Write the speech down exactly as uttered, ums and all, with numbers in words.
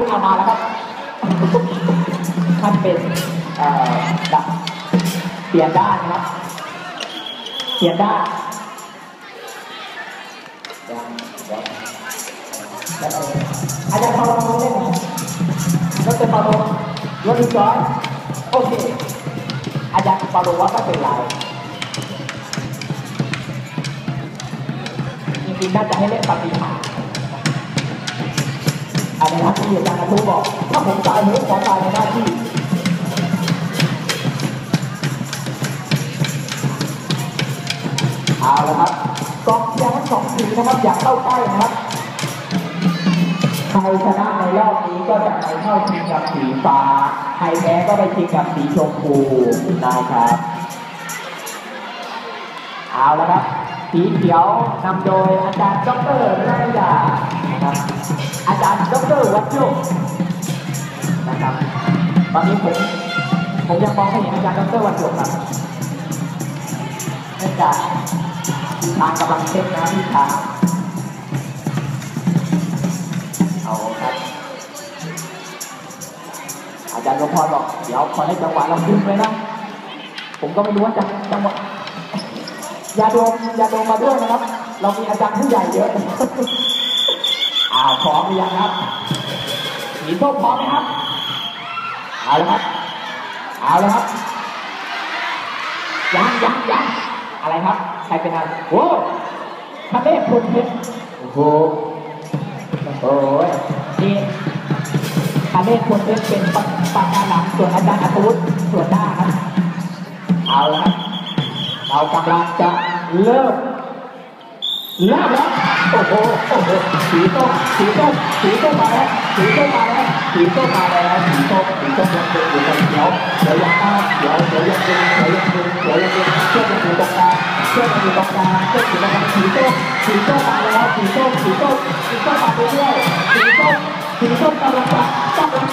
เอามาแล้วครับท่านเป็นเอ่อดับเปลี่ยนด้านนะครับเปลี่ยนด้านอาจารย์พอลงเล่นไหมรถเป็นพอลงรถดีจอยโอเคอาจารย์พอลงว่าก็เป็นไรจริงๆน่าจะให้เล่นปฏิหารอะไรนะที่อาจารย์ทุบอกถ้าผมตายผมขอตายในหน้าที่เอาละครับกองเชียร์ทั้งสองทีมนะครับอยากเข้าใกล้นะครับใครชนะในรอบนี้ก็จะไปเข้าชิงกับสีฟ้าใครแพ้ก็ไปชิงกับสีชมพูนะครับเอาละครับสีเขียวนำโดยอาจารย์ดร.รัตยานะครับอาจารย์ดร.วัชโยนะครับตอนนี้ผมผมยังมองไม่เห็นอาจารย์ดร.วัชโยครับเนื่องจากทางกำลังเช็คนะพี่ขาเอาครับอาจารย์กพรบอกเดี๋ยวขอให้จังหวะเราขึ้นไว้นะผมก็ไม่รู้ว่าจะจังหวะยาดมยาดมมาด้วยนะครับเรามีอาจารย์ผู้ใหญ่เยอะอ้าวพร้อมหรือยังครับสีส้มพร้อมไหมครับเอาเลยครับเอาเลยครับยังยังยังอะไรครับใครเป็นอะไรโอ้ทะเลพลเพชรโอ้โหโอ้ยนี่ทะเลพลเพชรเป็นปากกาหลังส่วนอาจารย์อัศวุฒิส่วนหน้าครับเอาละครับเรากำลังจะเริ่มเริ่มแล้วโอ้โหโอ้โหสีส้มสีส้มสีส้มมาแล้วสีส้มมาแล้วสีส้มมาแล้วสีส้มสีส้มยังเป็นอยู่ในเขียวเดี๋ยวยังอ้าเดี๋ยวเดี๋ยวยังเป็นเดี๋ยวยังเป็นเดี๋ยวยังเป็นเชื่อมยังอยู่ตรงกลางเชื่อมยังอยู่ตรงกลางเชื่อมอยู่ตรงกลางสีส้มสีส้มมาแล้วสีส้มสีส้มสีส้มมาเรื่อยๆสีส้มสีส้มกำลังจะกำลัง